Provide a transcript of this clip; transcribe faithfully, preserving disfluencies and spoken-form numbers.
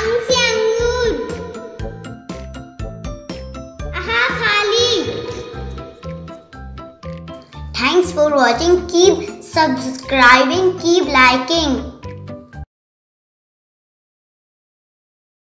आंग से अंगूर। आहा खाली। Thanks for watching. Keep subscribing, keep liking.